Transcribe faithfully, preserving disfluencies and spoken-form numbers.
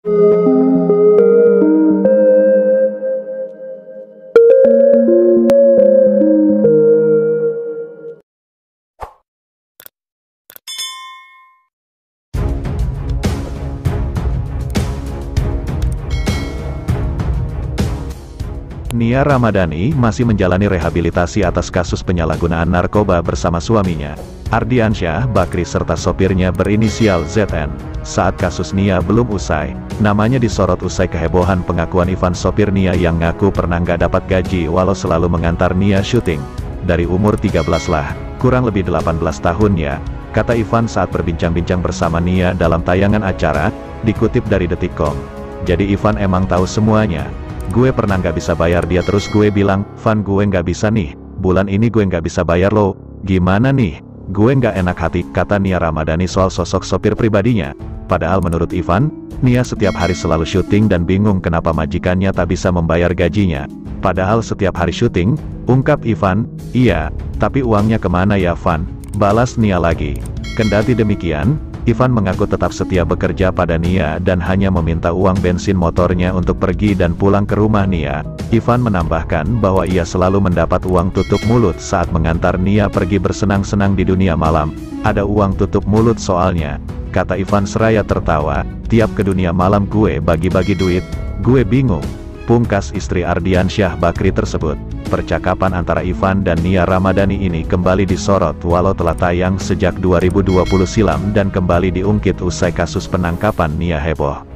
Nia Ramadhani masih menjalani rehabilitasi atas kasus penyalahgunaan narkoba bersama suaminya, Ardiansyah Bakri serta sopirnya berinisial Z N. Saat kasus Nia belum usai, namanya disorot usai kehebohan pengakuan Ivan sopir Nia yang ngaku pernah nggak dapat gaji walau selalu mengantar Nia syuting. Dari umur tiga belas lah, kurang lebih delapan belas tahun ya, kata Ivan saat berbincang-bincang bersama Nia dalam tayangan acara, dikutip dari detik titik com. Jadi Ivan emang tahu semuanya. Gue pernah nggak bisa bayar dia terus gue bilang, Van gue nggak bisa nih, bulan ini gue nggak bisa bayar lo, gimana nih? Gue nggak enak hati, kata Nia Ramadhani soal sosok sopir pribadinya. Padahal menurut Ivan, Nia setiap hari selalu syuting dan bingung kenapa majikannya tak bisa membayar gajinya. Padahal setiap hari syuting, ungkap Ivan, iya, tapi uangnya kemana ya Van? Balas Nia lagi. Kendati demikian, Ivan mengaku tetap setia bekerja pada Nia dan hanya meminta uang bensin motornya untuk pergi dan pulang ke rumah Nia. Ivan menambahkan bahwa ia selalu mendapat uang tutup mulut saat mengantar Nia pergi bersenang-senang di dunia malam. Ada uang tutup mulut soalnya, kata Ivan seraya tertawa, tiap ke dunia malam gue bagi-bagi duit, gue bingung. Pungkas istri Ardiansyah Bakri tersebut. Percakapan antara Ivan dan Nia Ramadhani ini kembali disorot walau telah tayang sejak dua ribu dua puluh silam dan kembali diungkit usai kasus penangkapan Nia heboh.